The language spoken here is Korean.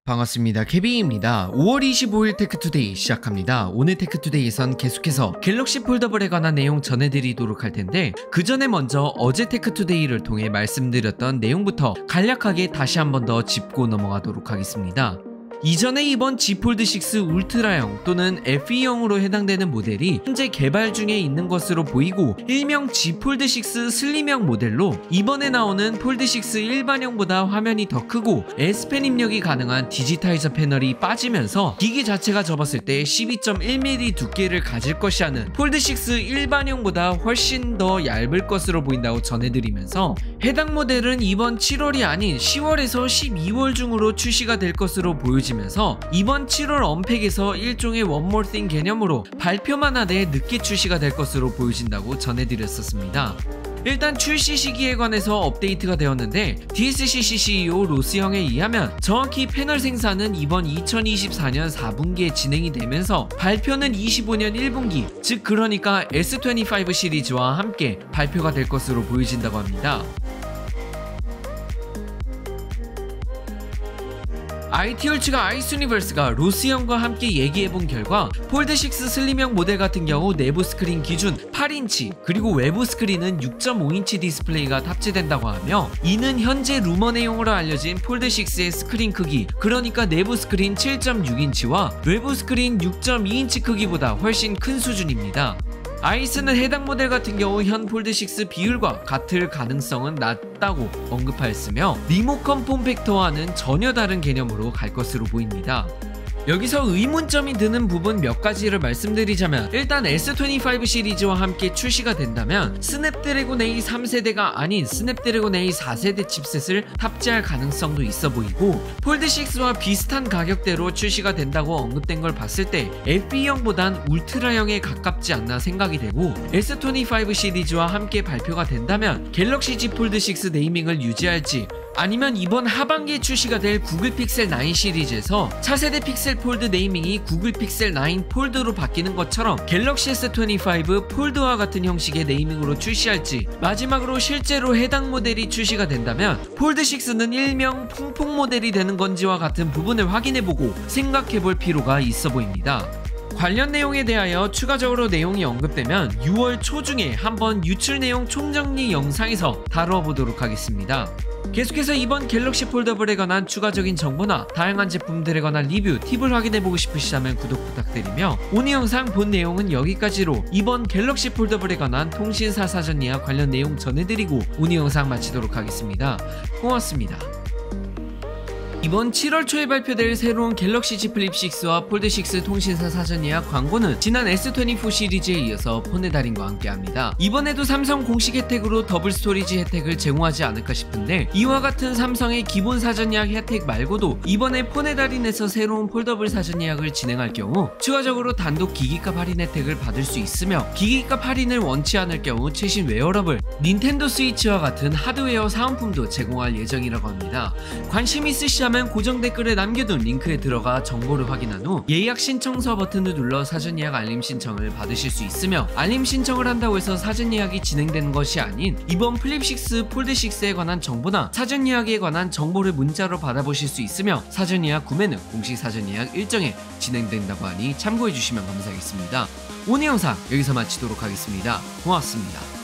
반갑습니다. 케빈입니다. 5월 25일 테크투데이 시작합니다. 오늘 테크투데이에선 계속해서 갤럭시 폴더블에 관한 내용 전해드리도록 할 텐데, 그 전에 먼저 어제 테크투데이를 통해 말씀드렸던 내용부터 간략하게 다시 한 번 더 짚고 넘어가도록 하겠습니다. 이전에 이번 Z 폴드6 울트라형 또는 FE형으로 해당되는 모델이 현재 개발 중에 있는 것으로 보이고, 일명 Z 폴드6 슬림형 모델로 이번에 나오는 폴드6 일반형보다 화면이 더 크고 S펜 입력이 가능한 디지타이저 패널이 빠지면서 기기 자체가 접었을 때 12.1mm 두께를 가질 것이라는 폴드6 일반형보다 훨씬 더 얇을 것으로 보인다고 전해드리면서, 해당 모델은 이번 7월이 아닌 10월에서 12월 중으로 출시가 될 것으로 보여집니다. 이번 7월 언팩에서 일종의 One More Thing 개념으로 발표만 하되 늦게 출시가 될 것으로 보여진다고 전해드렸었습니다. 일단 출시 시기에 관해서 업데이트가 되었는데, DSCC CEO 로스 형에 의하면 정확히 패널 생산은 이번 2024년 4분기에 진행이 되면서 발표는 25년 1분기, 즉 그러니까 S25 시리즈와 함께 발표가 될 것으로 보여진다고 합니다. IT홀츠가 아이스유니버스가 로스 형과 함께 얘기해본 결과, 폴드6 슬림형 모델 같은 경우 내부 스크린 기준 8인치 그리고 외부 스크린은 6.5인치 디스플레이가 탑재된다고 하며, 이는 현재 루머 내용으로 알려진 폴드6의 스크린 크기, 그러니까 내부 스크린 7.6인치와 외부 스크린 6.2인치 크기보다 훨씬 큰 수준입니다. 아이스는 해당 모델 같은 경우 현 폴드6 비율과 같을 가능성은 낮다고 언급하였으며, 리모컨 폼팩터와는 전혀 다른 개념으로 갈 것으로 보입니다. 여기서 의문점이 드는 부분 몇 가지를 말씀드리자면, 일단 S25 시리즈와 함께 출시가 된다면 스냅드래곤 A 3세대가 아닌 스냅드래곤 A 4세대 칩셋을 탑재할 가능성도 있어 보이고, 폴드6와 비슷한 가격대로 출시가 된다고 언급된 걸 봤을 때 FE형보단 울트라형에 가깝지 않나 생각이 되고, S25 시리즈와 함께 발표가 된다면 갤럭시 Z 폴드6 네이밍을 유지할지, 아니면 이번 하반기에 출시가 될 구글 픽셀 9 시리즈에서 차세대 픽셀 폴드 네이밍이 구글 픽셀 9 폴드로 바뀌는 것처럼 갤럭시 S25 폴드와 같은 형식의 네이밍으로 출시할지, 마지막으로 실제로 해당 모델이 출시가 된다면 폴드6는 일명 퐁퐁 모델이 되는 건지와 같은 부분을 확인해보고 생각해볼 필요가 있어 보입니다. 관련 내용에 대하여 추가적으로 내용이 언급되면 6월 초중에 한번 유출 내용 총정리 영상에서 다뤄보도록 하겠습니다. 계속해서 이번 갤럭시 폴더블에 관한 추가적인 정보나 다양한 제품들에 관한 리뷰, 팁을 확인해보고 싶으시다면 구독 부탁드리며, 오늘 영상 본 내용은 여기까지로 이번 갤럭시 폴더블에 관한 통신사 사전 예약 관련 내용 전해드리고 오늘 영상 마치도록 하겠습니다. 고맙습니다. 이번 7월 초에 발표될 새로운 갤럭시 Z 플립6와 폴드6 통신사 사전 예약 광고는 지난 S24 시리즈에 이어서 폰의 달인과 함께합니다. 이번에도 삼성 공식 혜택으로 더블 스토리지 혜택을 제공하지 않을까 싶은데, 이와 같은 삼성의 기본 사전 예약 혜택 말고도 이번에 폰의 달인에서 새로운 폴더블 사전 예약을 진행할 경우 추가적으로 단독 기기값 할인 혜택을 받을 수 있으며, 기기값 할인을 원치 않을 경우 최신 웨어러블, 닌텐도 스위치와 같은 하드웨어 사은품도 제공할 예정이라고 합니다. 관심 있으시다면 고정 댓글에 남겨둔 링크에 들어가 정보를 확인한 후 예약 신청서 버튼을 눌러 사전 예약 알림 신청을 받으실 수 있으며, 알림 신청을 한다고 해서 사전 예약이 진행되는 것이 아닌 이번 플립6 폴드6에 관한 정보나 사전 예약에 관한 정보를 문자로 받아보실 수 있으며, 사전 예약 구매는 공식 사전 예약 일정에 진행된다고 하니 참고해 주시면 감사하겠습니다. 오늘 영상 여기서 마치도록 하겠습니다. 고맙습니다.